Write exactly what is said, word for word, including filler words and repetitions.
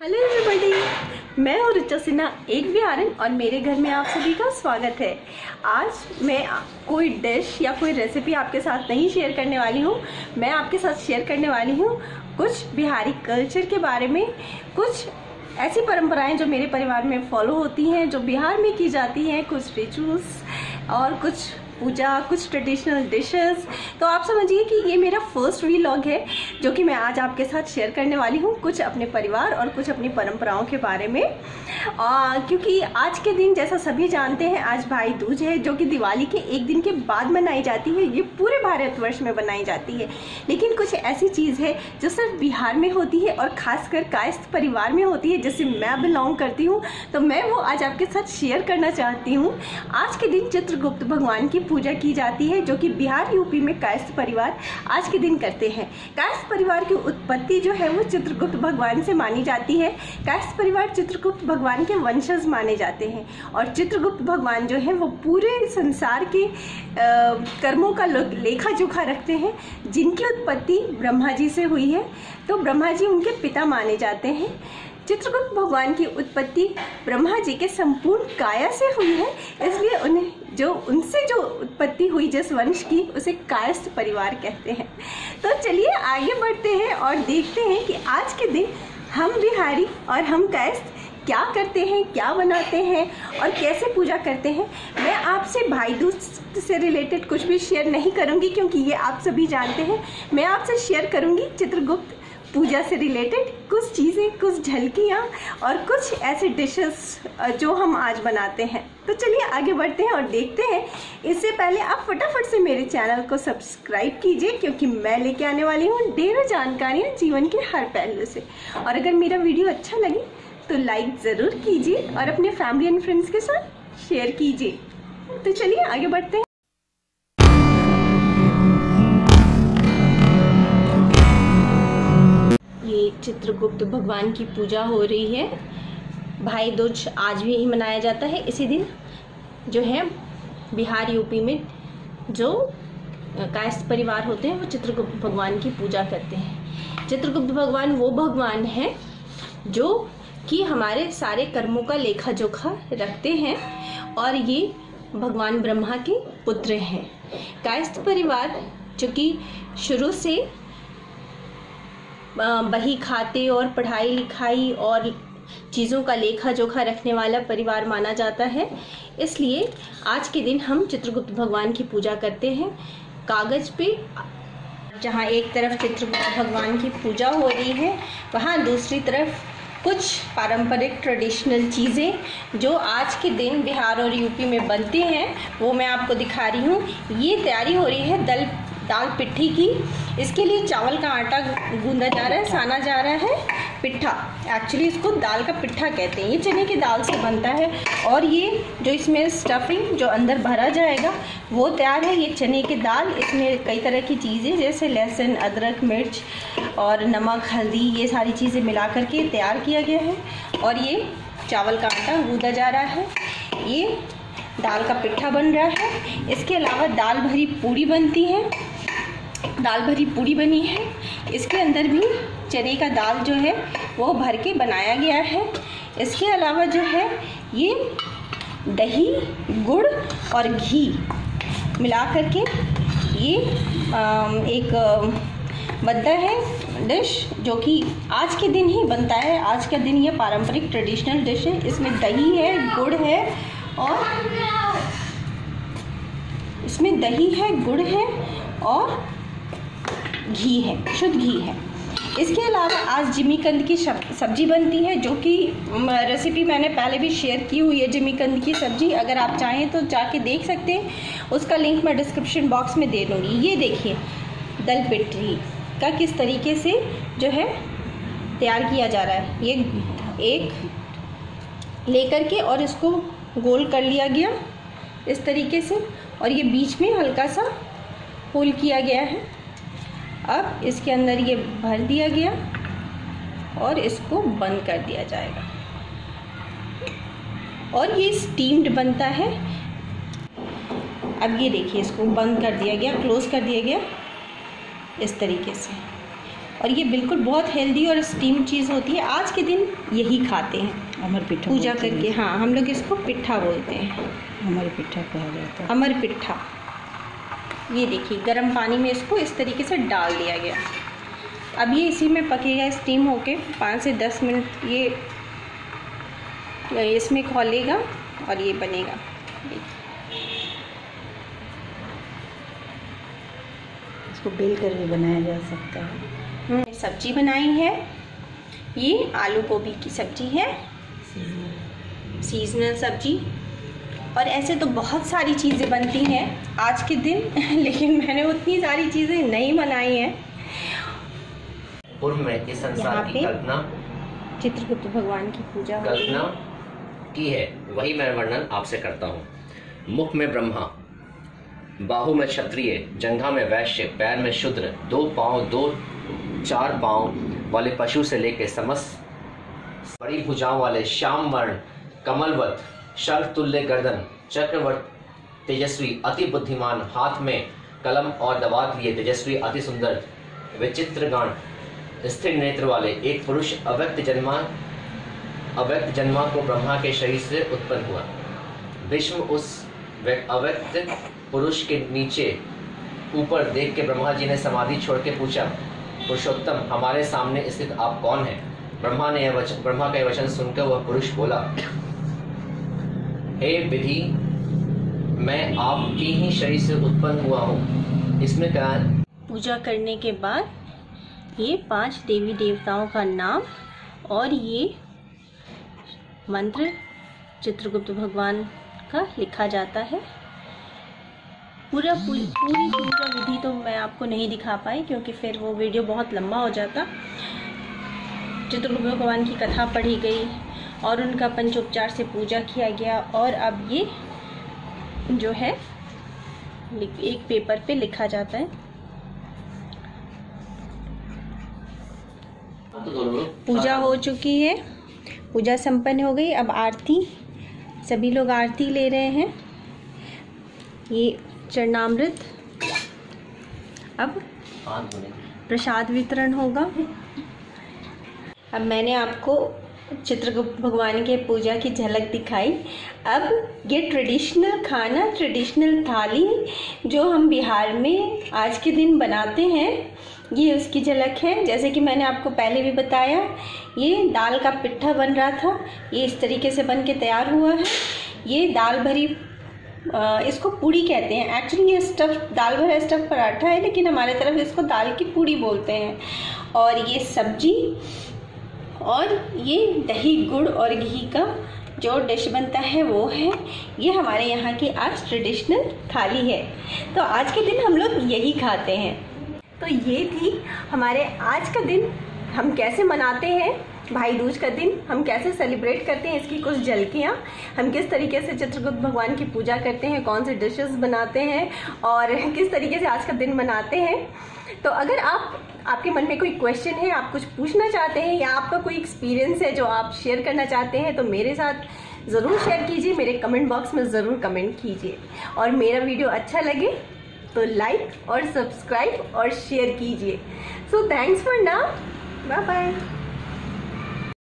Hello everybody, मैं हूँ ऋचा सिन्हा, एक बिहारिन, और मेरे घर में आप सभी का स्वागत है। आज मैं कोई डिश या कोई रेसिपी आपके साथ नहीं शेयर करने वाली हूँ। मैं आपके साथ शेयर करने वाली हूँ कुछ बिहारी कल्चर के बारे में, कुछ ऐसी परंपराएं जो मेरे परिवार में फॉलो होती हैं, जो बिहार में की जाती हैं, कुछ रिचुअल्स और कुछ पूजा, कुछ ट्रेडिशनल डिशेस। तो आप समझिए कि ये मेरा फर्स्ट व्लॉग है जो कि मैं आज आपके साथ शेयर करने वाली हूँ, कुछ अपने परिवार और कुछ अपनी परंपराओं के बारे में। आ, क्योंकि आज के दिन, जैसा सभी जानते हैं, आज भाई दूज है, जो कि दिवाली के एक दिन के बाद मनाई जाती है। ये पूरे भारतवर्ष में बनाई जाती है, लेकिन कुछ ऐसी चीज़ है जो सिर्फ बिहार में होती है और खासकर कायस्थ परिवार में होती है, जिससे मैं बिलोंग करती हूँ। तो मैं वो आज आपके साथ शेयर करना चाहती हूँ। आज के दिन चित्रगुप्त भगवान की पूजा की जाती है, जो कि बिहार यूपी में कायस्थ परिवार आज के दिन करते हैं। कायस्थ परिवार की उत्पत्ति जो है वो चित्रगुप्त भगवान से मानी जाती है। कायस्थ परिवार चित्रगुप्त भगवान के वंशज माने जाते हैं, और चित्रगुप्त भगवान जो है वो पूरे संसार के आ, कर्मों का लेखा जोखा रखते हैं, जिनकी उत्पत्ति ब्रह्मा जी से हुई है। तो ब्रह्मा जी उनके पिता माने जाते हैं। चित्रगुप्त भगवान की उत्पत्ति ब्रह्मा जी के संपूर्ण काया से हुई है, इसलिए उन्हें जो उनसे जो उत्पत्ति हुई जिस वंश की, उसे कायस्थ परिवार कहते हैं। तो चलिए आगे बढ़ते हैं और देखते हैं कि आज के दिन हम बिहारी और हम कायस्थ क्या करते हैं, क्या बनाते हैं और कैसे पूजा करते हैं। मैं आपसे भाई दूज से रिलेटेड कुछ भी शेयर नहीं करूंगी, क्योंकि ये आप सभी जानते हैं। मैं आपसे शेयर करूंगी चित्रगुप्त पूजा से रिलेटेड कुछ चीज़ें, कुछ झलकियाँ और कुछ ऐसे डिशेस जो हम आज बनाते हैं। तो चलिए आगे बढ़ते हैं और देखते हैं। इससे पहले आप फटाफट से मेरे चैनल को सब्सक्राइब कीजिए, क्योंकि मैं लेके आने वाली हूँ ढेरों जानकारियाँ जीवन के हर पहलू से। और अगर मेरा वीडियो अच्छा लगे तो लाइक ज़रूर कीजिए और अपने फैमिली एंड फ्रेंड्स के साथ शेयर कीजिए। तो चलिए आगे बढ़ते हैं। ये चित्रगुप्त भगवान की पूजा हो रही है। भाई दूज आज भी मनाया जाता है। इसी दिन जो है बिहार यूपी में जो कायस्थ परिवार होते हैं वो चित्रगुप्त भगवान की पूजा करते हैं। चित्रगुप्त भगवान वो भगवान हैं जो कि हमारे सारे कर्मों का लेखा जोखा रखते हैं, और ये भगवान ब्रह्मा के पुत्र हैं। कायस्थ परिवार जो कि शुरू से बही खाते और पढ़ाई लिखाई और चीज़ों का लेखा जोखा रखने वाला परिवार माना जाता है, इसलिए आज के दिन हम चित्रगुप्त भगवान की पूजा करते हैं। कागज़ पे जहाँ एक तरफ चित्रगुप्त भगवान की पूजा हो रही है, वहाँ दूसरी तरफ कुछ पारंपरिक ट्रेडिशनल चीज़ें जो आज के दिन बिहार और यूपी में बनती हैं वो मैं आपको दिखा रही हूँ। ये तैयारी हो रही है दल दाल पिट्ठी की। इसके लिए चावल का आटा गूंदा जा रहा है, साना जा रहा है। पिट्ठा, एक्चुअली इसको दाल का पिट्ठा कहते हैं। ये चने की दाल से बनता है, और ये जो इसमें स्टफिंग जो अंदर भरा जाएगा वो तैयार है। ये चने की दाल, इसमें कई तरह की चीज़ें जैसे लहसुन, अदरक, मिर्च और नमक, हल्दी, ये सारी चीज़ें मिला करके तैयार किया गया है। और ये चावल का आटा गूंदा जा रहा है। ये दाल का पिट्ठा बन रहा है। इसके अलावा दाल भरी पूड़ी बनती है। दाल भरी पूड़ी बनी है। इसके अंदर भी चने का दाल जो है वो भर के बनाया गया है। इसके अलावा जो है ये दही, गुड़ और घी मिला करके ये एक बनता है डिश, जो कि आज के दिन ही बनता है। आज का दिन ये पारंपरिक ट्रेडिशनल डिश है। इसमें दही है, गुड़ है और इसमें दही है, गुड़ है और घी है, शुद्ध घी है। इसके अलावा आज जिमीकंद की सब्जी बनती है, जो कि रेसिपी मैंने पहले भी शेयर की हुई है। जिमीकंद की सब्जी अगर आप चाहें तो जाके देख सकते हैं, उसका लिंक मैं डिस्क्रिप्शन बॉक्स में दे दूँगी। ये देखिए दल पिट्ठी का किस तरीके से जो है तैयार किया जा रहा है। ये एक लेकर के और इसको गोल कर लिया गया इस तरीके से, और ये बीच में हल्का सा होल किया गया है। अब इसके अंदर ये भर दिया गया और इसको बंद कर दिया जाएगा, और ये स्टीम्ड बनता है। अब ये देखिए इसको बंद कर दिया गया, क्लोज कर दिया गया इस तरीके से। और ये बिल्कुल बहुत हेल्दी और स्टीम चीज़ होती है। आज के दिन यही खाते हैं अमर पिट्ठा पूजा करके। हाँ, हम लोग इसको पिट्ठा बोलते हैं, अमर पिट्ठा कहा जाता है। अमर पिट्ठा। ये देखिए गर्म पानी में इसको इस तरीके से डाल दिया गया। अब ये इसी में पकेगा स्टीम होके पाँच से दस मिनट। ये इसमें खौलेगा और ये बनेगा। इसको बेल कर भी बनाया जा सकता है। सब्जी बनाई है, ये आलू गोभी की सब्जी है, सीजनल सब्जी। और ऐसे तो बहुत सारी चीज़ें बनती हैं आज के दिन, लेकिन मैंने उतनी सारी चीज़ें नहीं बनाई हैं। पूर्व में इस संसार की कल्पना चित्रगुप्त भगवान की पूजा कल्पना की है, वही मैं वर्णन आपसे करता हूँ। मुख में ब्रह्मा, बाहु में क्षत्रिय, जंघा में वैश्य, पैर में शूद्र, दो पांव दो चार पांव वाले पशु से लेकर समस्त बड़ी भुजाओं वाले श्याम वर्ण, कमलवत, शंख तुल्य गर्दन, चक्रवर्त तेजस्वी, अति बुद्धिमान, हाथ में कलम और दवात लिए तेजस्वी, अति सुंदर, विचित्रगण, स्थिर नेत्र वाले एक पुरुष अव्यक्त जन्मा अव्यक्त जन्मा को ब्रह्मा के शरीर से उत्पन्न हुआ। विष्णु उस अव्यक्त पुरुष के नीचे ऊपर देख के ब्रह्मा जी ने समाधि छोड़ के पूछा, पुरुषोत्तम हमारे सामने स्थित आप कौन हैं? ब्रह्मा ने यह वचन ब्रह्मा का यह वचन सुनकर वह पुरुष बोला, हे विधि, मैं आपकी ही शरीर से उत्पन्न हुआ हूँ। इसमें क्या है? पूजा करने के बाद ये पांच देवी देवताओं का नाम और ये मंत्र चित्रगुप्त भगवान का लिखा जाता है। पूरा पूरी पूरी पूजा विधि तो मैं आपको नहीं दिखा पाई क्योंकि फिर वो वीडियो बहुत लंबा हो जाता। चित्रगुप्त भगवान की कथा पढ़ी गई और उनका पंचोपचार से पूजा किया गया और अब ये जो है एक पेपर पे लिखा जाता है। पूजा हो चुकी है, पूजा संपन्न हो गई। अब आरती, सभी लोग आरती ले रहे हैं। ये चरणामृत, अब प्रसाद वितरण होगा। अब मैंने आपको चित्रगुप्त भगवान के पूजा की झलक दिखाई। अब ये ट्रेडिशनल खाना, ट्रेडिशनल थाली जो हम बिहार में आज के दिन बनाते हैं, ये उसकी झलक है। जैसे कि मैंने आपको पहले भी बताया, ये दाल का पिट्ठा बन रहा था, ये इस तरीके से बन के तैयार हुआ है। ये दाल भरी, इसको पूड़ी कहते हैं। एक्चुअली ये स्टफ दाल भरा स्टफ पराठा है, लेकिन हमारे तरफ इसको दाल की पूड़ी बोलते हैं। और ये सब्जी और ये दही गुड़ और घी का जो डिश बनता है वो है। ये हमारे यहाँ की आज ट्रेडिशनल थाली है। तो आज के दिन हम लोग यही खाते हैं। तो ये थी हमारे आज का दिन, हम कैसे मनाते हैं भाई दूज का दिन, हम कैसे सेलिब्रेट करते हैं, इसकी कुछ झलकियाँ। हम किस तरीके से चित्रगुप्त भगवान की पूजा करते हैं, कौन से डिशेस बनाते हैं और किस तरीके से आज का दिन मनाते हैं। तो अगर आप आपके मन में कोई क्वेश्चन है, आप कुछ पूछना चाहते हैं या आपका कोई एक्सपीरियंस है जो आप शेयर करना चाहते हैं, तो मेरे साथ ज़रूर शेयर कीजिए, मेरे कमेंट बॉक्स में ज़रूर कमेंट कीजिए। और मेरा वीडियो अच्छा लगे तो लाइक और सब्सक्राइब और शेयर कीजिए। So thanks for now, bye bye.